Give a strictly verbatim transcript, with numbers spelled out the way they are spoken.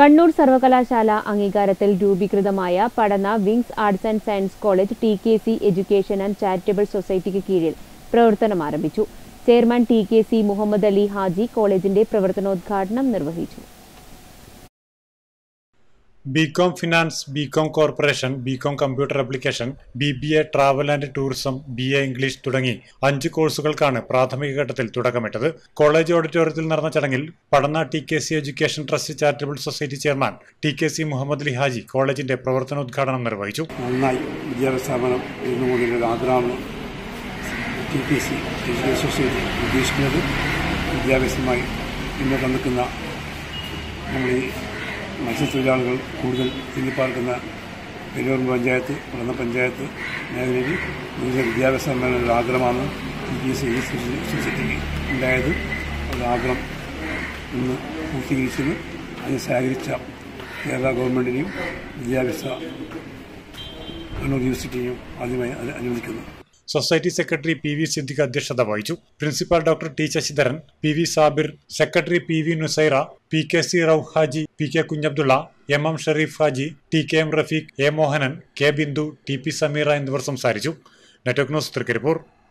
കണ്ണൂർ സർവകലാശാല അംഗീകാരത്തിൽ രൂപീകൃതമായ പഠന wings arts and science college T K C education and charitable സൊസൈറ്റിക്ക് കീഴിൽ പ്രവർത്തനം ആരംഭിച്ചു. Chairman T K C Muhammad Ali Haji കോളേജിന്റെ പ്രവർത്തനോദ്ഘാടനം നിർവഹിച്ചു. B Com finance, B Com corporation, B Com computer application, B B A travel and tourism, B A English തുടങ്ങി അഞ്ച് കോഴ്സുകൾക്കാണ് പ്രാഥമിക ഘട്ടത്തിൽ തുടക്കമിട്ടത്. കോളേജ് ഓഡിറ്റോറിയത്തിൽ നടന്ന ചടങ്ങിൽ പഠന T K C education trust charitable society chairman T K C Muhammad Ali Haji കോളേജിന്റെ പ്രവർത്തനോദ്ഘാടനം നിർവഹിച്ചു. നന്നായി വിദ്യാഭ്യാസ സ്ഥാപനം എന്നുകൊണ്ടുള്ള ആഗ്രഹമാണ് T K C education society ഉദ്ദേശിക്കുന്നത്. വിദ്യാഭ്യാസമായി ഇന്ന് നിൽക്കുന്ന നമ്മൾ ഈ മത്സ്യത്തൊഴിലാളികൾ കൂടുതൽ തിങ്ങിപ്പാർക്കുന്ന പെരിയൂർ പഞ്ചായത്ത്, പഠന പഞ്ചായത്ത് മേഖലയിൽ വിവിധ വിദ്യാഭ്യാസ സമ്മേളനങ്ങളുടെ ആഗ്രഹമാണ് ടി കെ സി സൊസൈറ്റിക്ക് ഉണ്ടായത്. ഒരു ആഗ്രഹം ഇന്ന് പൂർത്തീകരിച്ചത് അതിന് സഹകരിച്ച കേരള ഗവൺമെൻറ്റിനെയും വിദ്യാഭ്യാസ യൂണിവേഴ്സിറ്റിയെയും ആദ്യമായി അനുവദിക്കുന്നു. Society secretary P V Siddique അധ്യക്ഷത വഹിച്ചു. Principal doctor T Sasidharan, P V Sabir, secretary P V Nusaira, P K C Rauf Haji, P K Kunhabdulla, M M Sharif Haji, T K M Rafeeq, A Mohanan, K Bindu, T P Sameera എന്നിവർ സംസാരിച്ചു. Network news Trikaripur.